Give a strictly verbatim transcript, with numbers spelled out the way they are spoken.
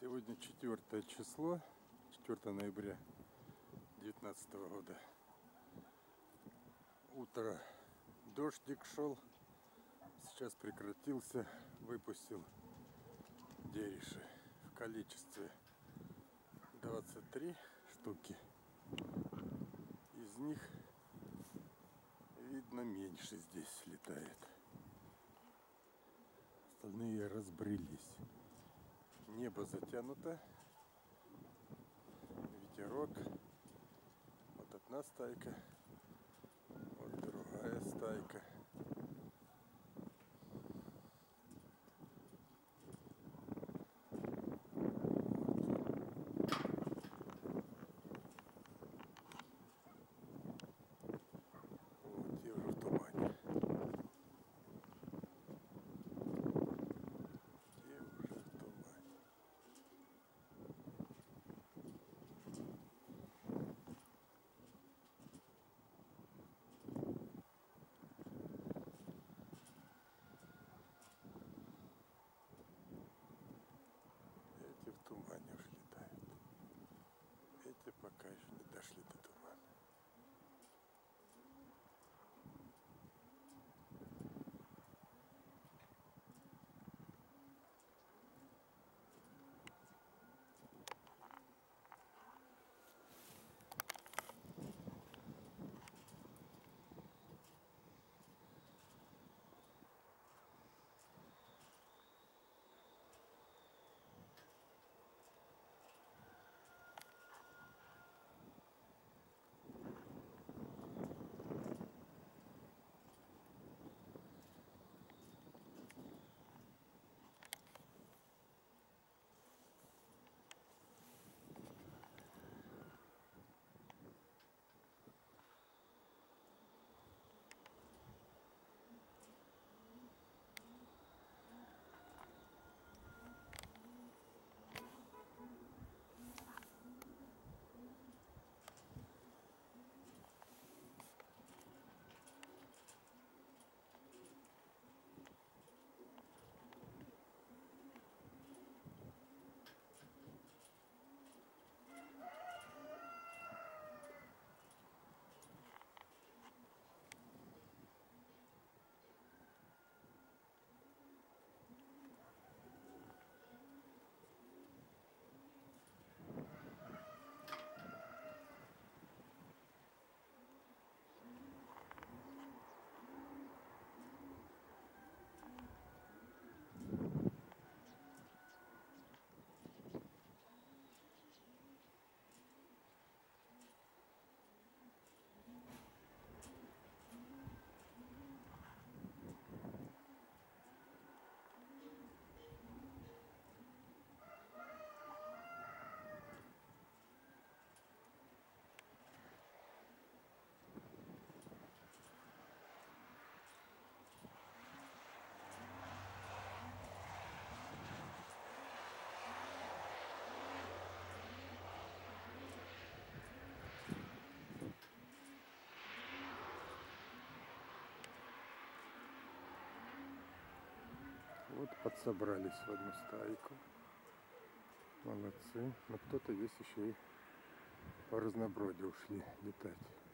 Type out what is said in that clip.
Сегодня четвёртое число, четвёртое ноября две тысячи девятнадцатого года. Утро дождик шел, сейчас прекратился, выпустил дериши в количестве двадцать три штуки. Из них видно меньше здесь летает. Остальные разбрелись. Небо затянуто, ветерок. Вот одна стайка, вот другая стайка. Вот те уже в тумане. Те уже в тумане. Эти в тумане уж летают. Эти пока еще не дошли до тумана. Вот подсобрались в одну стайку. Молодцы. Но кто-то есть еще и по разноброде ушли летать.